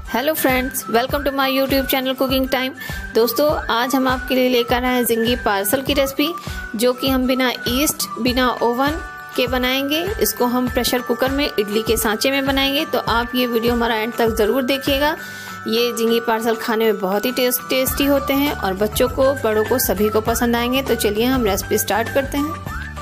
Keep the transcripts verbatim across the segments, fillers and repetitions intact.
Hello friends, welcome to my YouTube channel cooking time. दोस्तों, आज हम आपके लिए लेकर आए हैं झींगी पार्सल की रेसिपी, जो कि हम बिना ईस्ट बिना ओवन के बनाएंगे। इसको हम प्रेशर कुकर में इडली के सांचे में बनाएंगे। तो आप ये वीडियो हमारा एंड तक ज़रूर देखिएगा। ये झींगी पार्सल खाने में बहुत ही टेस्ट टेस्टी होते हैं और बच्चों को बड़ों को सभी को पसंद आएंगे। तो चलिए हम रेसिपी स्टार्ट करते हैं।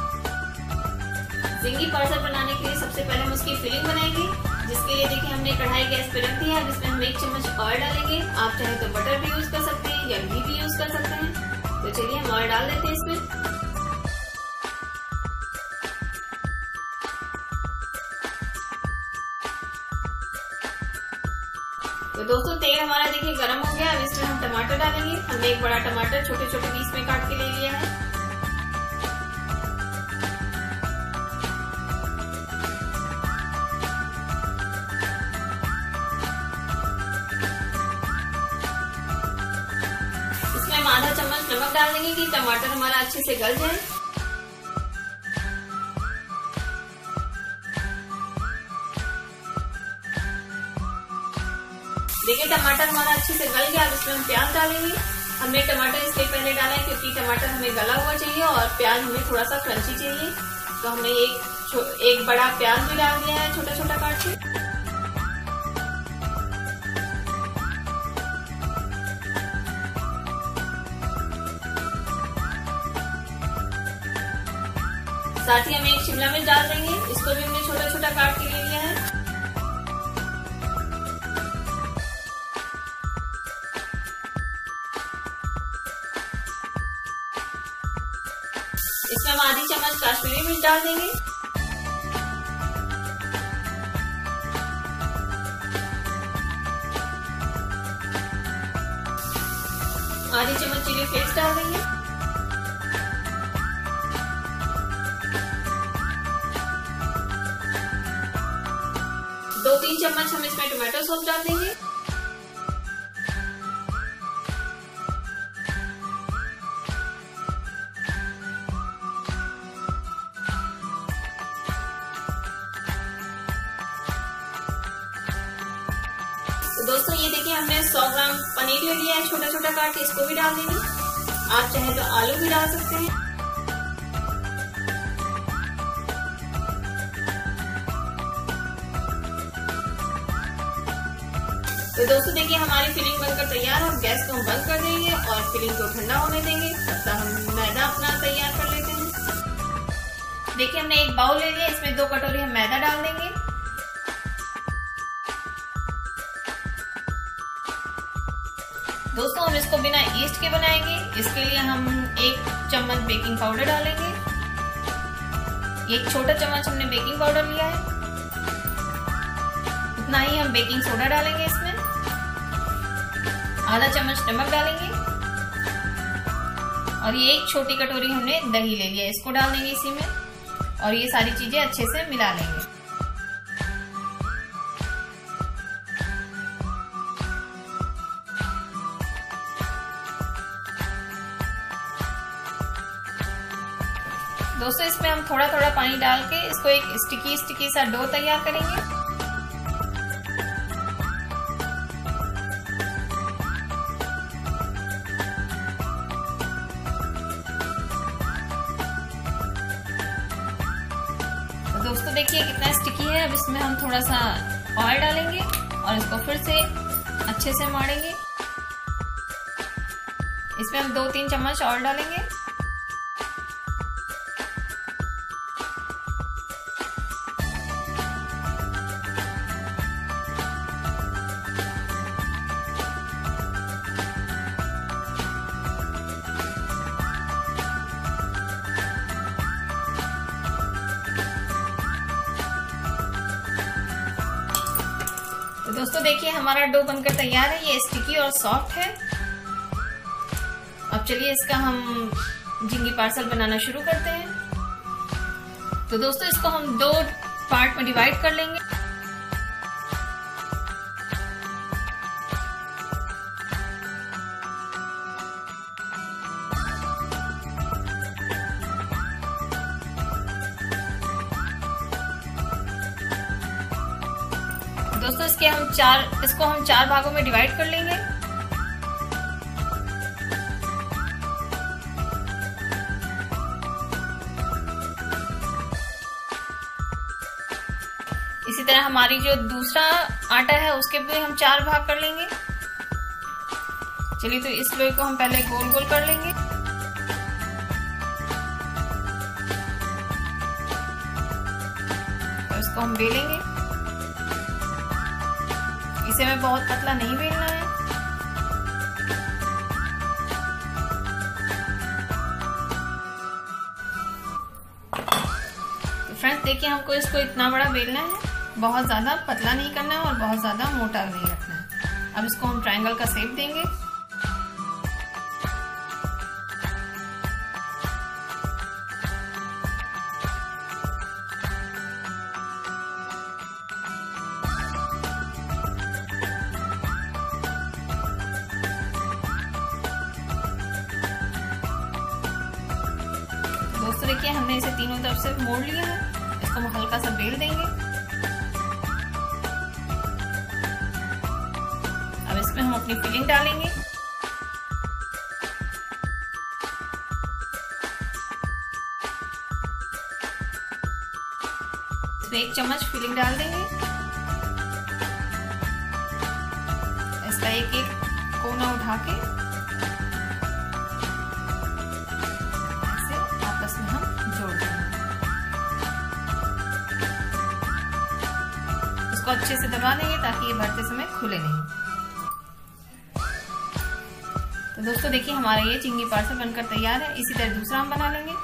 झींगी पार्सल बनाने के लिए सबसे पहले हम उसकी फिलिंग बनाएंगे, जिसके लिए देखिए हमने कढ़ाई गैस पे रख दी है। अब इसमें हम एक चम्मच ऑयल डालेंगे। आप चाहे तो बटर भी यूज कर सकते हैं या घी भी यूज कर सकते हैं। तो चलिए हम ऑयल डाल देते हैं इसमें। तो दोस्तों, तेल हमारा देखिए गर्म हो गया। अब इसमें हम टमाटर डालेंगे। हमने एक बड़ा टमाटर छोटे छोटे पीस में काट के ले लिया है। आधा चम्मच नमक डाल देंगे कि टमाटर हमारा अच्छे से गल जाए। देखिए टमाटर हमारा अच्छे से गल गया। अब इसमें हम प्याज डालेंगे। हमने टमाटर इसलिए पहले डाला है क्योंकि टमाटर हमें गला हुआ चाहिए और प्याज हमें थोड़ा सा क्रंची चाहिए। तो हमने एक एक बड़ा प्याज भी डाल दिया है छोटा छोटा काट के। साथ ही हम एक शिमला मिर्च डाल देंगे। इसको भी हमने छोटा छोटा काट के ले लिया है। इसमें हम आधी चम्मच कश्मीरी मिर्च डाल देंगे। आधी चम्मच चिली फ्लेक्स डाल देंगे। दो तीन चम्मच हम इसमें टोमेटो सॉस डाल देंगे। तो दोस्तों, ये देखिए हमने सौ ग्राम पनीर ले लिया है छोटा छोटा काट के। इसको भी डाल देंगे। आप चाहे तो आलू भी डाल सकते हैं। तो दोस्तों, देखिए हमारी फिलिंग बनकर तैयार है। गैस को हम बंद कर देंगे और फिलिंग को ठंडा होने देंगे। तब तक हम मैदा अपना तैयार कर लेते हैं। देखिए हमने एक बाउल ले लिया। इसमें दो कटोरी हम मैदा डाल देंगे। दोस्तों, हम इसको बिना ईस्ट के बनाएंगे। इसके लिए हम एक चम्मच बेकिंग पाउडर डालेंगे। एक छोटा चम्मच हमने बेकिंग पाउडर लिया है। उतना ही हम बेकिंग सोडा डालेंगे। इसमें आधा चम्मच नमक डालेंगे और ये एक छोटी कटोरी हमने दही ले लिया। इसको डाल देंगे इसी में और ये सारी चीजें अच्छे से मिला लेंगे। दोस्तों, इसमें हम थोड़ा थोड़ा पानी डाल के इसको एक स्टिकी स्टिकी सा डो तैयार करेंगे। दोस्तों, देखिए कितना स्टिकी है। अब इसमें हम थोड़ा सा ऑयल डालेंगे और इसको फिर से अच्छे से मारेंगे। इसमें हम दो तीन चम्मच ऑयल डालेंगे। दोस्तों, देखिए हमारा डो बनकर तैयार है। ये स्टिकी और सॉफ्ट है। अब चलिए इसका हम झींगी पार्सल बनाना शुरू करते हैं। तो दोस्तों, इसको हम दो पार्ट में डिवाइड कर लेंगे। दोस्तों इसके देखिए हम चार इसको हम चार भागों में डिवाइड कर लेंगे। इसी तरह हमारी जो दूसरा आटा है उसके भी हम चार भाग कर लेंगे। चलिए तो इस लोई को हम पहले गोल गोल कर लेंगे और इसको हम बेलेंगे। इसे हमें बहुत पतला नहीं बेलना है। तो फ्रेंड्स देखिए हमको इसको इतना बड़ा बेलना है, बहुत ज्यादा पतला नहीं करना है और बहुत ज्यादा मोटा नहीं रखना है। अब इसको हम ट्रायंगल का शेप देंगे। दोस्तों देखिए हमने इसे तीनों तरफ से मोड़ लिया है। इसको हम हल्का सा बेल देंगे। अब इसमें हम अपनी फिलिंग डालेंगे। इसमें एक चम्मच फिलिंग डाल देंगे। इसका एक एक कोना उठा के ऐसे आपस में हम जोड़ देंगे। इसको अच्छे से दबा देंगे ताकि ये भरते समय खुले नहीं। तो दोस्तों देखिए हमारा ये चिंगी पार्सल बनकर तैयार है। इसी तरह दूसरा हम बना लेंगे।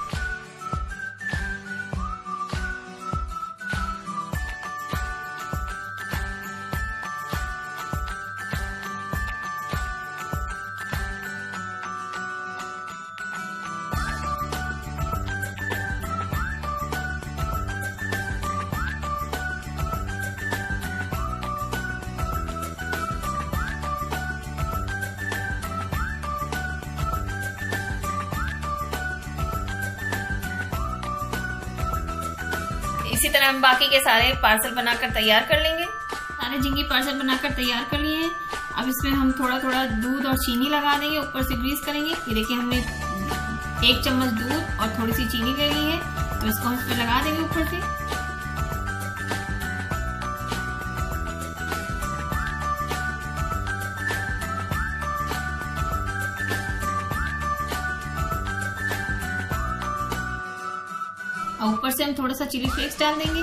इसी तरह हम बाकी के सारे पार्सल बनाकर तैयार कर लेंगे। सारे झिंगी पार्सल बनाकर तैयार कर लिए हैं। अब इसमें हम थोड़ा थोड़ा दूध और चीनी लगा देंगे, ऊपर से ग्रीस करेंगे। ये देखिए हमने एक चम्मच दूध और थोड़ी सी चीनी ले ली है। तो इसको हम इस पर लगा देंगे ऊपर से। और ऊपर से हम थोड़ा सा चिली फ्लेक्स डाल देंगे,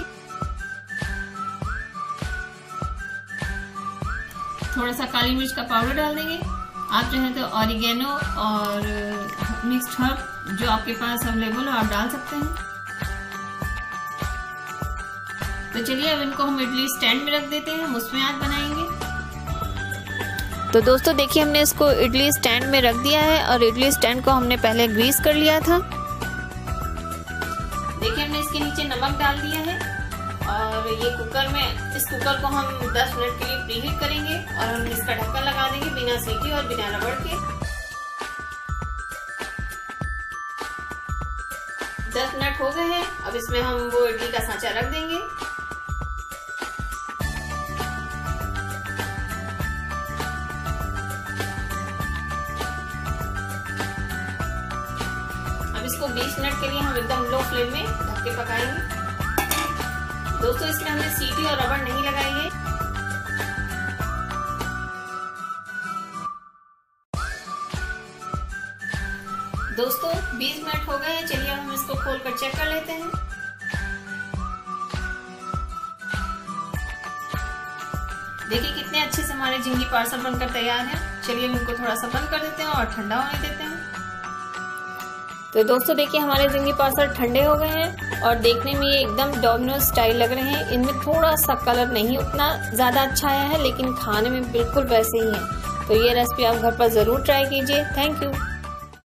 थोड़ा सा काली मिर्च का पाउडर डाल देंगे। आप चाहें तो ऑरिगेनो और मिक्स्ड हर्ब जो आपके पास अवेलेबल हो आप डाल सकते हैं। तो चलिए अब इनको हम इडली स्टैंड में रख देते हैं, हम उसमें आज बनाएंगे। तो दोस्तों देखिए हमने इसको इडली स्टैंड में रख दिया है और इडली स्टैंड को हमने पहले ग्रीस कर लिया था। देखिए हमने इसके नीचे नमक डाल दिया है और ये कुकर में इस कुकर को हम दस मिनट के लिए प्रीहीट करेंगे और हम इसका ढक्कन लगा देंगे बिना सीटी और बिना रबड़ के। दस मिनट हो गए हैं। अब इसमें हम वो इडली का सांचा रख देंगे। इसको बीस मिनट के लिए हम एकदम लो फ्लेम में ढक के पकाएंगे। दोस्तों इसमें हमने सीटी और रबड़ नहीं लगाई है। दोस्तों बीस मिनट हो गए हैं। चलिए हम इसको खोल कर चेक कर लेते हैं। देखिए कितने अच्छे से हमारे झिंगी पार्सल बनकर तैयार है। चलिए हम इनको थोड़ा सा बंद कर देते हैं और ठंडा होने देते हैं। तो दोस्तों देखिए हमारे झिंगी पार्सल ठंडे हो गए हैं और देखने में ये एकदम डोमिनोज स्टाइल लग रहे हैं। इनमें थोड़ा सा कलर नहीं उतना ज़्यादा अच्छा आया है, लेकिन खाने में बिल्कुल वैसे ही है। तो ये रेसिपी आप घर पर ज़रूर ट्राई कीजिए। Thank you.